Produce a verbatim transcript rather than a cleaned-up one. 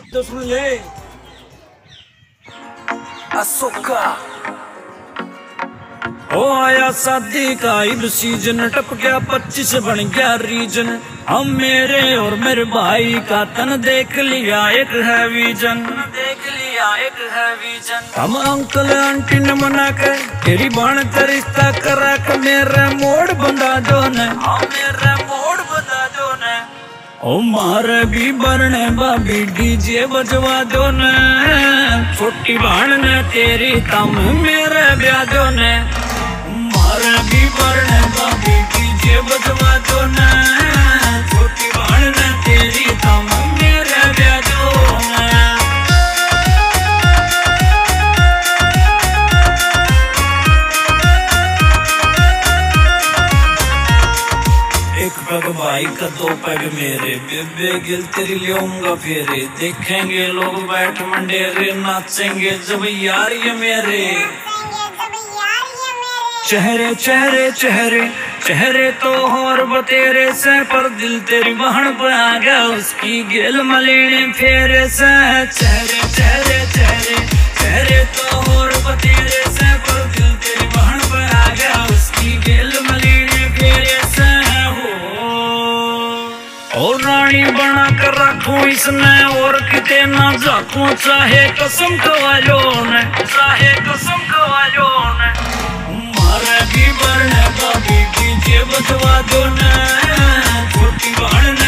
तो सुन ले अशोका। ओ आया शादी का ईद सीजन, टप गया पच्चीस बन गया रीजन। हम मेरे और मेरे भाई का तन देख लिया एक है विजन, देख लिया एक है विजन। हम अंकल आंटी ने मना के तेरी बाण का रिश्ता करा के मेरा मोड़ बंधा दो ने, हाँ मेरा मोड़ बंधा दो ने। ओ मारे भी बरने बाबी डीजे बजवा दो ने, छोटी बाण ने तेरी तम मेरे ब्याह दो ने। मारे भी बरने बाबी डीजे बजवा दो ने, छोटी बाण ने तेरी तम मेरे ब्याह दो ने। एक पग भाई का दो पग मेरे, बेबे गिल तेरी लेऊंगा फेरे। देखेंगे लोग बैठ मंडेरे, नाचेंगे जब यार ये मेरे। चेहरे चेहरे चेहरे चेहरे तो और बतेरे से, पर दिल तेरी बहन पे आ गया उसकी गेल मलेने फेरे से। चेहरे चेहरे चेहरे चेहरे तो और बतेरे से, पर दिल तेरी बहन पे आ गया उसकी गेल मलेने फेरे से। और रानी बना कर रखूं इसने, और किते ना जाकूं, चाहे कसम खवालो ने, चाहे कसम खवालो ने। मारे भी बरने बाबी डीजे बजवा दो ने, छोटी बाण ने